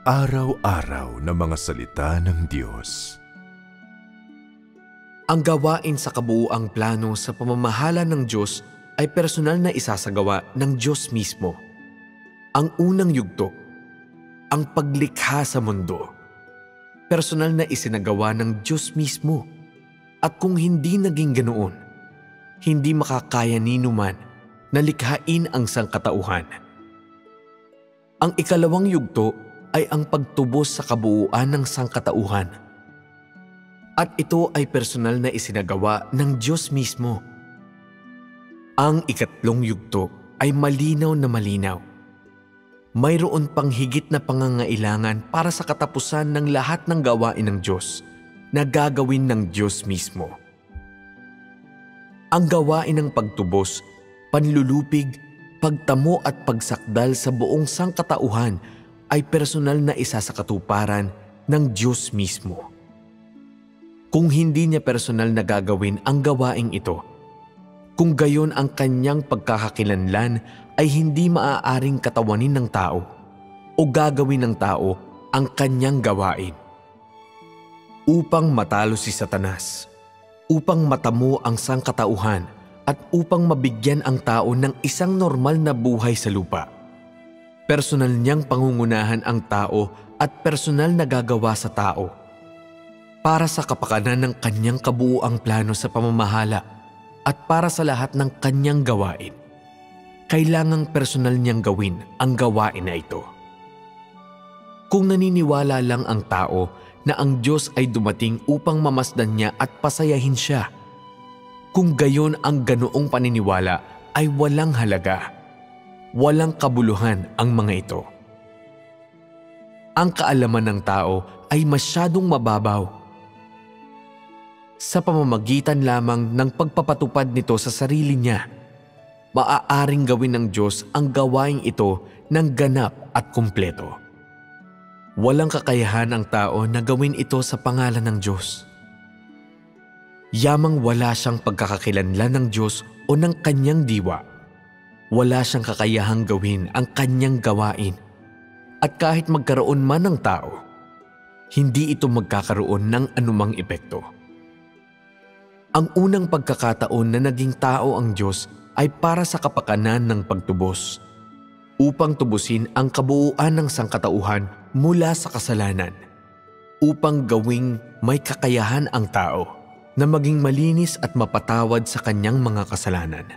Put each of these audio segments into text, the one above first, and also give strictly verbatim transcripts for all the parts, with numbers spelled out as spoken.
Araw-araw na mga salita ng Diyos. Ang gawain sa kabuuang plano sa pamamahala ng Diyos ay personal na isasagawa ng Diyos mismo. Ang unang yugto, ang paglikha sa mundo, personal na isinagawa ng Diyos mismo. At kung hindi naging ganoon, hindi makakaya ni numan na likhain ang sangkatauhan. Ang ikalawang yugto ay ang pagtubos sa kabuuan ng sangkatauhan. At ito ay personal na isinagawa ng Diyos mismo. Ang ikatlong yugto ay malinaw na malinaw. Mayroon pang higit na pangangailangan para sa katapusan ng lahat ng gawain ng Diyos na gagawin ng Diyos mismo. Ang gawain ng pagtubos, panlulupig, pagtamo at pagsakdal sa buong sangkatauhan ay personal na isa sa katuparan ng Diyos mismo. Kung hindi niya personal na gagawin ang gawaing ito, kung gayon ang kanyang pagkakakilanlan ay hindi maaaring katawanin ng tao o gagawin ng tao ang kanyang gawain. Upang matalo si Satanas, upang matamo ang sangkatauhan at upang mabigyan ang tao ng isang normal na buhay sa lupa, personal niyang pangungunahan ang tao at personal na gagawa sa tao. Para sa kapakanan ng kanyang kabuuang plano sa pamamahala at para sa lahat ng kanyang gawain, kailangang personal niyang gawin ang gawain na ito. Kung naniniwala lang ang tao na ang Diyos ay dumating upang mamasdan niya at pasayahin siya, kung gayon ang ganoong paniniwala ay walang halaga. Walang kabuluhan ang mga ito. Ang kaalaman ng tao ay masyadong mababaw. Sa pamamagitan lamang ng pagpapatupad nito sa sarili niya, maaaring gawin ng Diyos ang gawaing ito ng ganap at kumpleto. Walang kakayahan ang tao na gawin ito sa pangalan ng Diyos. Yamang wala siyang pagkakakilanlan ng Diyos o ng kanyang diwa, wala siyang kakayahang gawin ang kanyang gawain. At kahit magkaroon man ng tao, hindi ito magkakaroon ng anumang epekto. Ang unang pagkakataon na naging tao ang Diyos ay para sa kapakanan ng pagtubos, upang tubusin ang kabuuan ng sangkatauhan mula sa kasalanan, upang gawing may kakayahan ang tao na maging malinis at mapatawad sa kanyang mga kasalanan.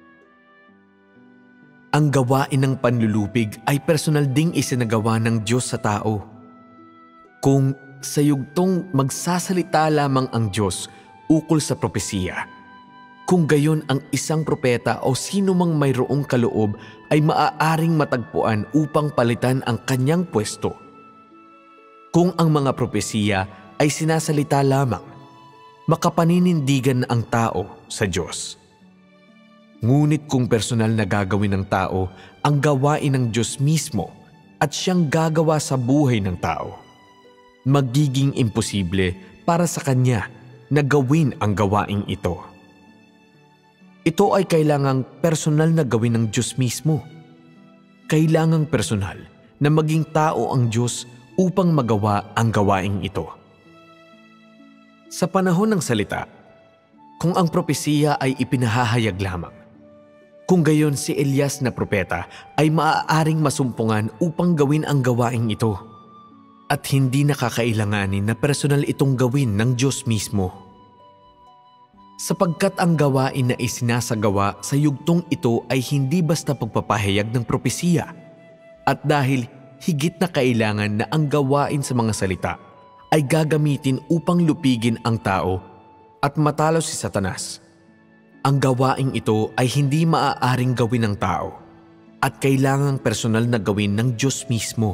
Ang gawain ng panlulupig ay personal ding isinagawa ng Diyos sa tao. Kung sa yugtong magsasalita lamang ang Diyos ukol sa propesiya, kung gayon ang isang propeta o sino mang mayroong kaloob ay maaaring matagpuan upang palitan ang kanyang pwesto. Kung ang mga propesiya ay sinasalita lamang, makapaninindigan ang tao sa Diyos. Ngunit kung personal na gagawin ng tao ang gawain ng Diyos mismo at siyang gagawa sa buhay ng tao, magiging imposible para sa kanya na gawin ang gawaing ito. Ito ay kailangang personal na gawin ng Diyos mismo. Kailangang personal na maging tao ang Diyos upang magawa ang gawaing ito. Sa panahon ng salita, kung ang propesiya ay ipinahahayag lamang, kung gayon si Elias na propeta ay maaaring masumpungan upang gawin ang gawaing ito at hindi nakakailanganin na personal itong gawin ng Diyos mismo. Sapagkat ang gawain na isinasagawa sa yugtong ito ay hindi basta pagpapahayag ng propesiya, at dahil higit na kailangan na ang gawain sa mga salita ay gagamitin upang lupigin ang tao at matalo si Satanas, ang gawaing ito ay hindi maaaring gawin ng tao at kailangang personal na gawin ng Diyos mismo.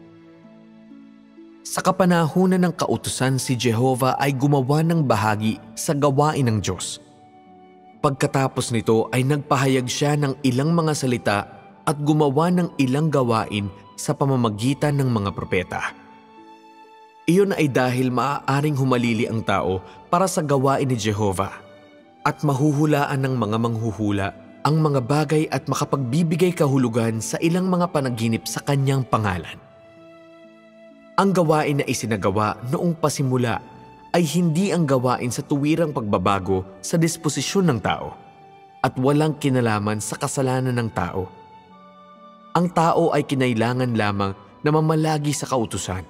Sa kapanahunan ng kautusan, si Jehovah ay gumawa ng bahagi sa gawain ng Diyos. Pagkatapos nito ay nagpahayag siya ng ilang mga salita at gumawa ng ilang gawain sa pamamagitan ng mga propeta. Iyon ay dahil maaaring humalili ang tao para sa gawain ni Jehovah at mahuhulaan ng mga manghuhula ang mga bagay at makapagbibigay kahulugan sa ilang mga panaginip sa kanyang pangalan. Ang gawain na isinagawa noong pasimula ay hindi ang gawain sa tuwirang pagbabago sa disposisyon ng tao at walang kinalaman sa kasalanan ng tao. Ang tao ay kinailangan lamang na mamalagi sa kautusan.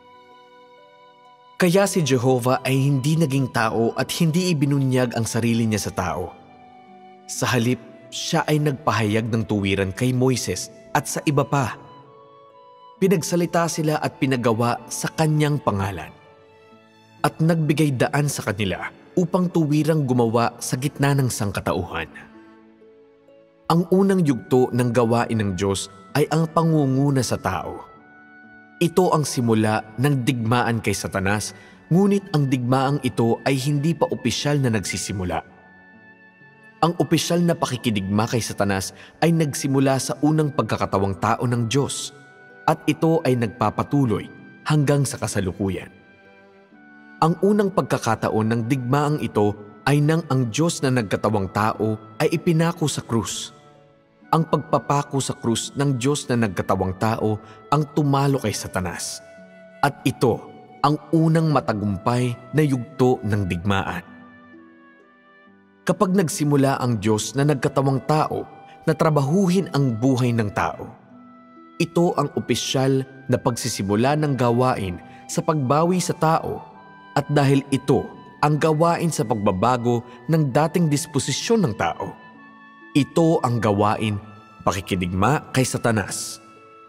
Kaya si Jehovah ay hindi naging tao at hindi ibinunyag ang sarili niya sa tao. Sa halip, siya ay nagpahayag ng tuwiran kay Moises at sa iba pa. Pinagsalita sila at pinagawa sa kanyang pangalan. At nagbigay daan sa kanila upang tuwirang gumawa sa gitna ng sangkatauhan. Ang unang yugto ng gawain ng Diyos ay ang pangunguna sa tao. Ito ang simula ng digmaan kay Satanas, ngunit ang digmaang ito ay hindi pa opisyal na nagsisimula. Ang opisyal na pakikidigma kay Satanas ay nagsimula sa unang pagkakatawang tao ng Diyos at ito ay nagpapatuloy hanggang sa kasalukuyan. Ang unang pagkakataon ng digmaang ito ay nang ang Diyos na nagkatawang tao ay ipinako sa krus. Ang pagpapako sa krus ng Diyos na nagkatawang tao ang tumalo kay Satanas. At ito ang unang matagumpay na yugto ng digmaan. Kapag nagsimula ang Diyos na nagkatawang tao na trabahuhin ang buhay ng tao, ito ang opisyal na pagsisimula ng gawain sa pagbawi sa tao at dahil ito ang gawain sa pagbabago ng dating disposisyon ng tao. Ito ang gawain pakikidigma kay Satanas.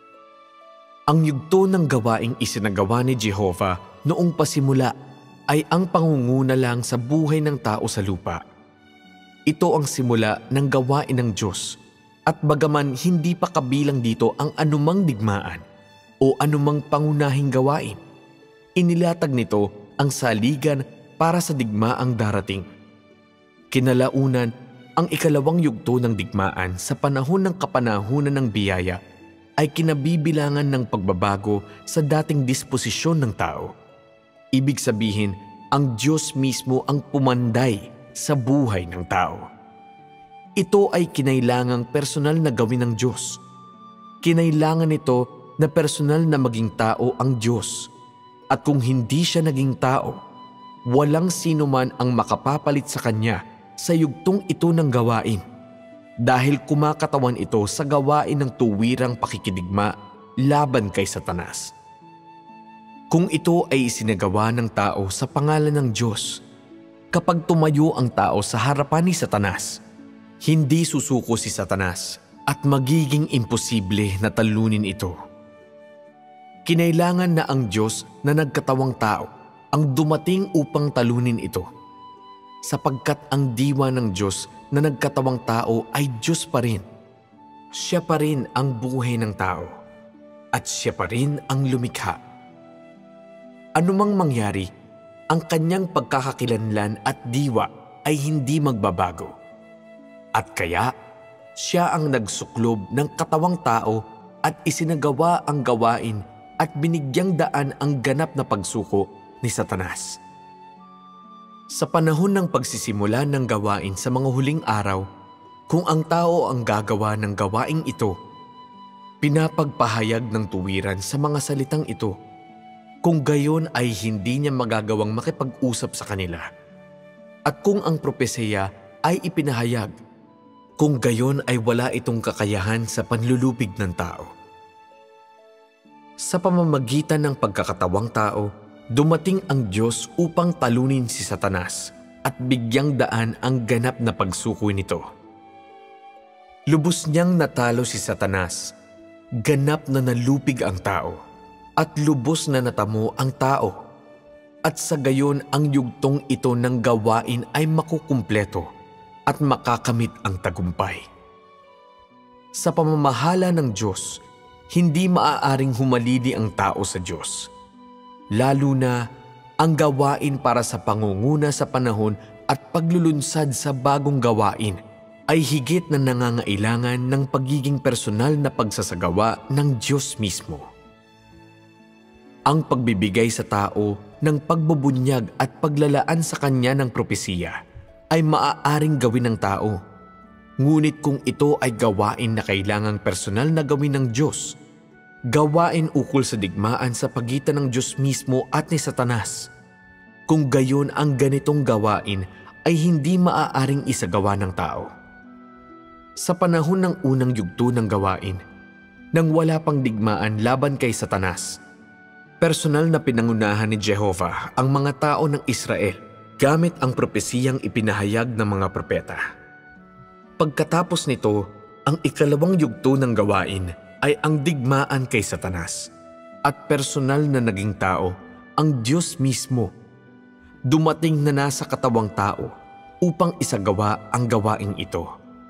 Ang yugto ng gawaing isinagawa ni Jehovah noong pasimula ay ang pangunguna lang sa buhay ng tao sa lupa. Ito ang simula ng gawain ng Diyos at bagaman hindi pa kabilang dito ang anumang digmaan o anumang pangunahing gawain, inilatag nito ang saligan para sa digmaang darating. Kinalaunan, ang ikalawang yugto ng digmaan sa panahon ng kapanahunan ng biyaya ay kinabibilangan ng pagbabago sa dating disposisyon ng tao. Ibig sabihin, ang Diyos mismo ang pumanday sa buhay ng tao. Ito ay kinailangang personal na gawin ng Diyos. Kinailangan nito na personal na maging tao ang Diyos. At kung hindi siya naging tao, walang sino man ang makapapalit sa Kanya sa yugtong ito ng gawain dahil kumakatawan ito sa gawain ng tuwirang pakikidigma laban kay Satanas. Kung ito ay isinagawa ng tao sa pangalan ng Diyos, kapag tumayo ang tao sa harapan ni Satanas, hindi susuko si Satanas at magiging imposible na talunin ito. Kinailangan na ang Diyos na nagkatawang tao ang dumating upang talunin ito, sapagkat ang diwa ng Diyos na nagkatawang tao ay Diyos pa rin. Siya pa rin ang buhay ng tao at siya pa rin ang lumikha. Anumang mangyari, ang kanyang pagkakakilanlan at diwa ay hindi magbabago. At kaya, siya ang nagsuklob ng katawang tao at isinagawa ang gawain at binigyang daan ang ganap na pagsuko ni Satanas. Sa panahon ng pagsisimula ng gawain sa mga huling araw, kung ang tao ang gagawa ng gawaing ito, pinapagpahayag ng tuwiran sa mga salitang ito, kung gayon ay hindi niya magagawang makipag-usap sa kanila. At kung ang propesya ay ipinahayag, kung gayon ay wala itong kakayahan sa panlulupig ng tao. Sa pamamagitan ng pagkakatawang tao, dumating ang Diyos upang talunin si Satanas at bigyang daan ang ganap na pagsuko nito. Lubos niyang natalo si Satanas, ganap na nalupig ang tao, at lubos na natamo ang tao. At sa gayon ang yugtong ito ng gawain ay makukumpleto at makakamit ang tagumpay. Sa pamamahala ng Diyos, hindi maaaring humalili ang tao sa Diyos. Lalo na ang gawain para sa pangunguna sa panahon at paglulunsad sa bagong gawain ay higit na nangangailangan ng pagiging personal na pagsasagawa ng Diyos mismo. Ang pagbibigay sa tao ng pagbubunyag at paglalaan sa kanya ng propesiya ay maaaring gawin ng tao. Ngunit kung ito ay gawain na kailangang personal na gawin ng Diyos, gawain ukol sa digmaan sa pagitan ng Diyos mismo at ni Satanas. Kung gayon ang ganitong gawain ay hindi maaaring isagawa ng tao. Sa panahon ng unang yugto ng gawain, nang wala pang digmaan laban kay Satanas, personal na pinangunahan ni Jehovah ang mga tao ng Israel gamit ang propesiyang ipinahayag ng mga propeta. Pagkatapos nito, ang ikalawang yugto ng gawain ay ang digmaan kay Satanas at personal na naging tao, ang Diyos mismo, dumating na nasa katawang tao upang isagawa ang gawaing ito.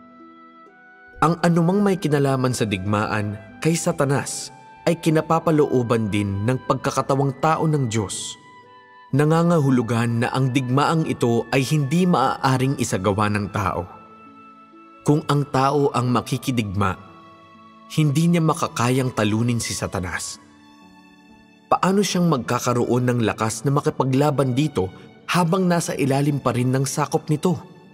Ang anumang may kinalaman sa digmaan kay Satanas ay kinapapalooban din ng pagkakatawang tao ng Diyos. Nangangahulugan na ang digmaang ito ay hindi maaaring isagawa ng tao. Kung ang tao ang makikidigma, hindi niya makakayang talunin si Satanas. Paano siyang magkakaroon ng lakas na makipaglaban dito habang nasa ilalim pa rin ng sakop nito?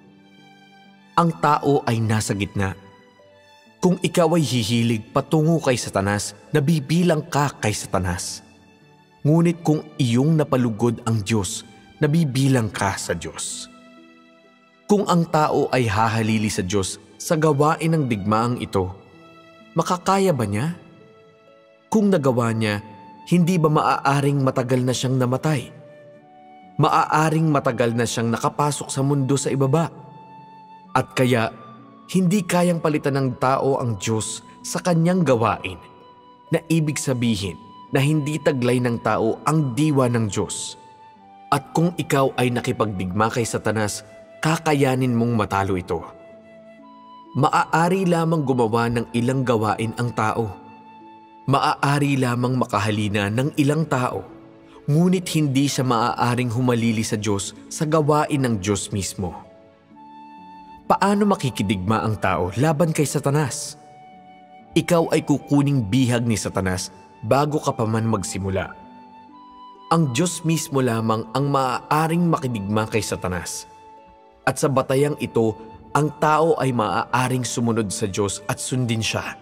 Ang tao ay nasa gitna. Kung ikaw ay hihilig patungo kay Satanas, nabibilang ka kay Satanas. Ngunit kung iyong napalugod ang Diyos, nabibilang ka sa Diyos. Kung ang tao ay hahalili sa Diyos sa gawain ng digmaang ito, makakaya ba niya? Kung nagawa niya, hindi ba maaaring matagal na siyang namatay? Maaaring matagal na siyang nakapasok sa mundo sa ibaba. At kaya, hindi kayang palitan ng tao ang Diyos sa kanyang gawain, na ibig sabihin na hindi taglay ng tao ang diwa ng Diyos. At kung ikaw ay nakipagdigma kay Satanas, kakayanin mong matalo ito. Maaari lamang gumawa ng ilang gawain ang tao. Maaari lamang makahalina ng ilang tao, ngunit hindi siya maaaring humalili sa Diyos sa gawain ng Diyos mismo. Paano makikidigma ang tao laban kay Satanas? Ikaw ay kukuning bihag ni Satanas bago ka pa man magsimula. Ang Diyos mismo lamang ang maaaring makidigma kay Satanas. At sa batayang ito, ang tao ay maaaring sumunod sa Diyos at sundin siya.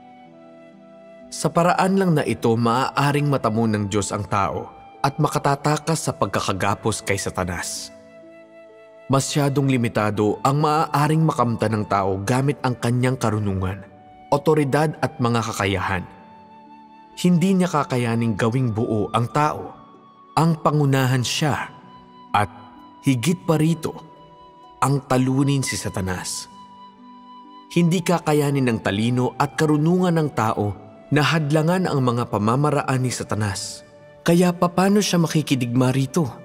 Sa paraan lang na ito, maaaring matamo ng Diyos ang tao at makatatakas sa pagkakagapos kay Satanas. Masyadong limitado ang maaaring makamta ng tao gamit ang kanyang karunungan, otoridad at mga kakayahan. Hindi niya kakayaning gawing buo ang tao, ang pangunahan siya, at higit pa rito, ang talunin si Satanas. Hindi kakayanin ng talino at karunungan ng tao na hadlangan ang mga pamamaraan ni Satanas. Kaya paano siya makikidigma rito?